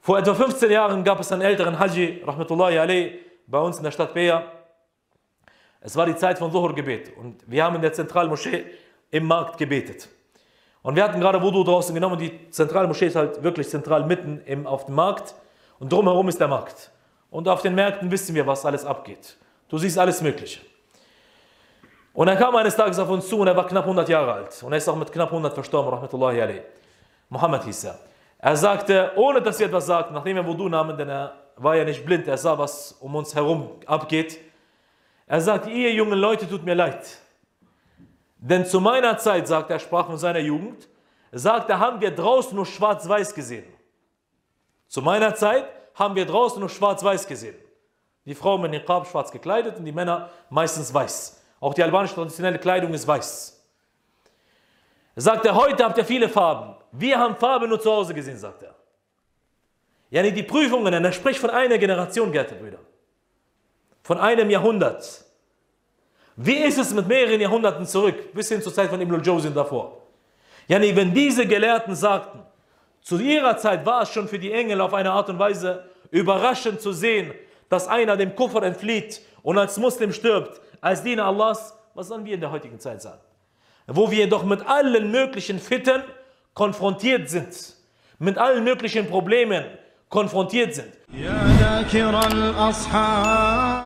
Vor etwa 15 Jahren gab es einen älteren Haji, Rahmatullahi alayh, bei uns in der Stadt Beja. Es war die Zeit von Zuhur-Gebet und wir haben in der Zentralmoschee im Markt gebetet. Und wir hatten gerade Wudu draußen genommen, die Zentralmoschee ist halt wirklich zentral mitten auf dem Markt und drumherum ist der Markt. Und auf den Märkten wissen wir, was alles abgeht. Du siehst alles Mögliche. Und er kam eines Tages auf uns zu und er war knapp 100 Jahre alt. Und er ist auch mit knapp 100 verstorben, Rahmatullahi alayh. Muhammad hieß er. Er sagte, ohne dass wir etwas sagten, nachdem wir Wudu nahmen, denn er war ja nicht blind, er sah, was um uns herum abgeht. Er sagte, ihr jungen Leute, tut mir leid. Denn zu meiner Zeit, sagt er, sprach von seiner Jugend, sagt er, haben wir draußen nur schwarz-weiß gesehen. Zu meiner Zeit haben wir draußen nur schwarz-weiß gesehen. Die Frauen mit Niqab schwarz gekleidet und die Männer meistens weiß. Auch die albanische traditionelle Kleidung ist weiß. Sagt er, heute habt ihr viele Farben. Wir haben Farbe nur zu Hause gesehen, sagt er. Yani die Prüfungen, er spricht von einer Generation, Gerte Brüder. Von einem Jahrhundert. Wie ist es mit mehreren Jahrhunderten zurück, bis hin zur Zeit von Ibn al-Jawzi davor? Yani wenn diese Gelehrten sagten, zu ihrer Zeit war es schon für die Engel auf eine Art und Weise überraschend zu sehen, dass einer dem Kufr entflieht und als Muslim stirbt, als Diener Allahs, was sollen wir in der heutigen Zeit sagen? Wo wir doch mit allen möglichen Fitten konfrontiert sind, mit allen möglichen Problemen konfrontiert sind.